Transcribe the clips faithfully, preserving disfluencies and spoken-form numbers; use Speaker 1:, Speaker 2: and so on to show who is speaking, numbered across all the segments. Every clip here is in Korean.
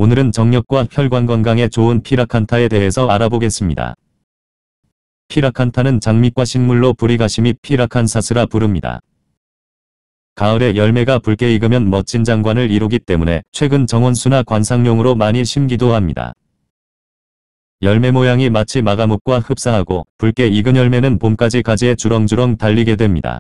Speaker 1: 오늘은 정력과 혈관 건강에 좋은 피라칸타에 대해서 알아보겠습니다. 피라칸타는 장미과 식물로 브리가시 및 피라칸사스라 부릅니다. 가을에 열매가 붉게 익으면 멋진 장관을 이루기 때문에 최근 정원수나 관상용으로 많이 심기도 합니다. 열매 모양이 마치 마가목과 흡사하고 붉게 익은 열매는 봄까지 가지에 주렁주렁 달리게 됩니다.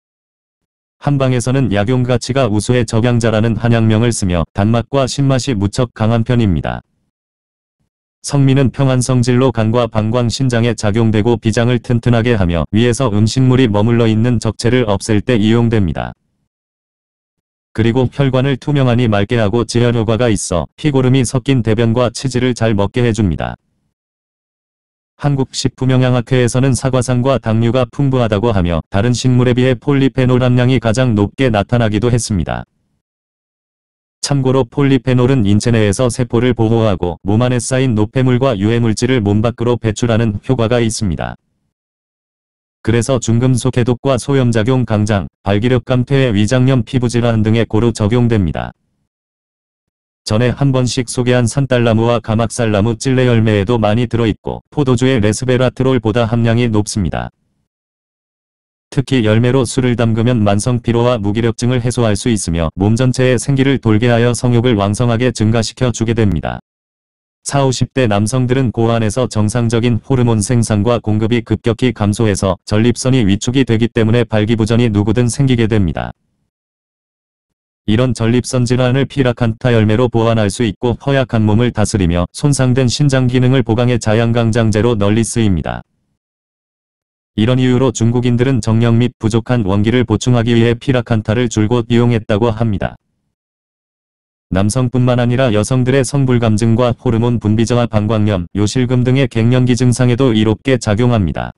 Speaker 1: 한방에서는 약용 가치가 우수의 적양자라는 한약명을 쓰며 단맛과 신맛이 무척 강한 편입니다. 성미는 평안 성질로 간과 방광 신장에 작용되고 비장을 튼튼하게 하며 위에서 음식물이 머물러 있는 적체를 없앨 때 이용됩니다. 그리고 혈관을 투명하니 맑게 하고 지혈 효과가 있어 피고름이 섞인 대변과 치질을 잘 먹게 해줍니다. 한국식품영양학회에서는 사과상과 당류가 풍부하다고 하며 다른 식물에 비해 폴리페놀 함량이 가장 높게 나타나기도 했습니다. 참고로 폴리페놀은 인체 내에서 세포를 보호하고 몸 안에 쌓인 노폐물과 유해물질을 몸 밖으로 배출하는 효과가 있습니다. 그래서 중금속 해독과 소염작용 강장, 발기력감 퇴해 위장염 피부질환 등에 고루 적용됩니다. 전에 한 번씩 소개한 산딸나무와 가막살나무 찔레 열매에도 많이 들어있고 포도주의 레스베라트롤보다 함량이 높습니다. 특히 열매로 술을 담그면 만성 피로와 무기력증을 해소할 수 있으며 몸 전체에 생기를 돌게 하여 성욕을 왕성하게 증가시켜 주게 됩니다. 사오십 대 남성들은 고환에서 정상적인 호르몬 생산과 공급이 급격히 감소해서 전립선이 위축이 되기 때문에 발기부전이 누구든 생기게 됩니다. 이런 전립선 질환을 피라칸타 열매로 보완할 수 있고 허약한 몸을 다스리며 손상된 신장 기능을 보강해 자양강장제로 널리 쓰입니다. 이런 이유로 중국인들은 정력 및 부족한 원기를 보충하기 위해 피라칸타를 줄곧 이용했다고 합니다. 남성뿐만 아니라 여성들의 성불감증과 호르몬 분비 저하 방광염, 요실금 등의 갱년기 증상에도 이롭게 작용합니다.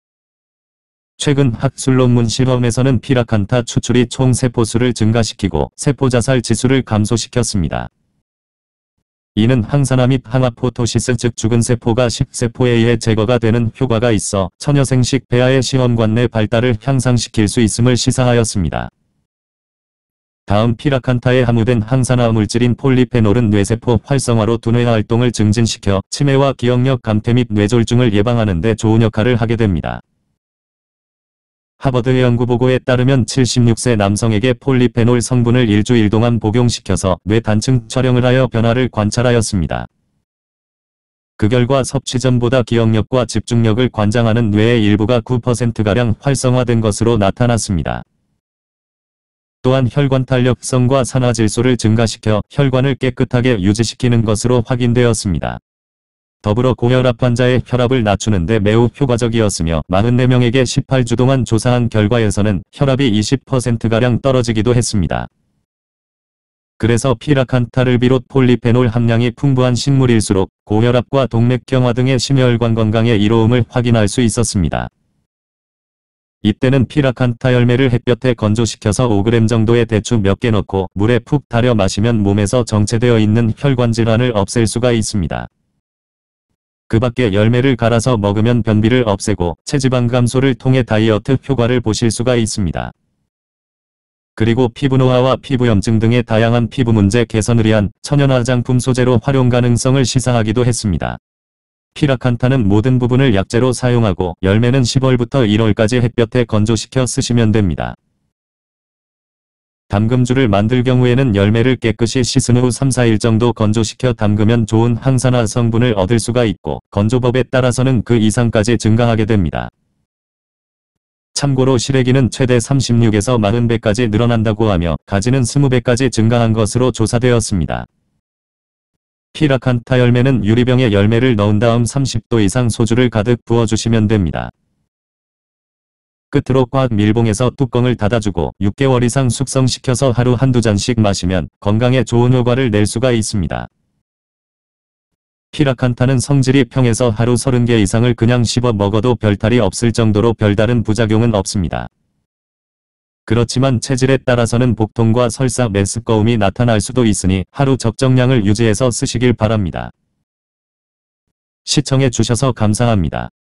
Speaker 1: 최근 학술 논문 실험에서는 피라칸타 추출이 총 세포수를 증가시키고 세포자살 지수를 감소시켰습니다. 이는 항산화 및 항아포토시스 즉 죽은 세포가 식세포에 의해 제거가 되는 효과가 있어 처녀생식 폐하의 시험관 내 발달을 향상시킬 수 있음을 시사하였습니다. 다음 피라칸타에 함유된 항산화 물질인 폴리페놀은 뇌세포 활성화로 두뇌 활동을 증진시켜 치매와 기억력 감퇴 및 뇌졸중을 예방하는 데 좋은 역할을 하게 됩니다. 하버드 연구보고에 따르면 칠십육 세 남성에게 폴리페놀 성분을 일주일 동안 복용시켜서 뇌 단층 촬영을 하여 변화를 관찰하였습니다. 그 결과 섭취 전보다 기억력과 집중력을 관장하는 뇌의 일부가 구 퍼센트가량 활성화된 것으로 나타났습니다. 또한 혈관 탄력성과 산화질소를 증가시켜 혈관을 깨끗하게 유지시키는 것으로 확인되었습니다. 더불어 고혈압 환자의 혈압을 낮추는 데 매우 효과적이었으며 사십사 명에게 십팔 주 동안 조사한 결과에서는 혈압이 이십 퍼센트가량 떨어지기도 했습니다. 그래서 피라칸타를 비롯 폴리페놀 함량이 풍부한 식물일수록 고혈압과 동맥경화 등의 심혈관 건강에 이로움을 확인할 수 있었습니다. 이때는 피라칸타 열매를 햇볕에 건조시켜서 오 그램 정도의 대추 몇 개 넣고 물에 푹 달여 마시면 몸에서 정체되어 있는 혈관 질환을 없앨 수가 있습니다. 그 밖에 열매를 갈아서 먹으면 변비를 없애고 체지방 감소를 통해 다이어트 효과를 보실 수가 있습니다. 그리고 피부 노화와 피부염증 등의 다양한 피부 문제 개선을 위한 천연 화장품 소재로 활용 가능성을 시사하기도 했습니다. 피라칸타는 모든 부분을 약재로 사용하고 열매는 시월부터 일월까지 햇볕에 건조시켜 쓰시면 됩니다. 담금주를 만들 경우에는 열매를 깨끗이 씻은 후 삼, 사 일 정도 건조시켜 담그면 좋은 항산화 성분을 얻을 수가 있고 건조법에 따라서는 그 이상까지 증가하게 됩니다. 참고로 시래기는 최대 삼십육에서 사십 배까지 늘어난다고 하며 가지는 이십 배까지 증가한 것으로 조사되었습니다. 피라칸타 열매는 유리병에 열매를 넣은 다음 삼십 도 이상 소주를 가득 부어주시면 됩니다. 끝으로 꽉 밀봉해서 뚜껑을 닫아주고 육 개월 이상 숙성시켜서 하루 한두 잔씩 마시면 건강에 좋은 효과를 낼 수가 있습니다. 피라칸타는 성질이 평해서 하루 서른 개 이상을 그냥 씹어 먹어도 별탈이 없을 정도로 별다른 부작용은 없습니다. 그렇지만 체질에 따라서는 복통과 설사, 메스꺼움이 나타날 수도 있으니 하루 적정량을 유지해서 쓰시길 바랍니다. 시청해 주셔서 감사합니다.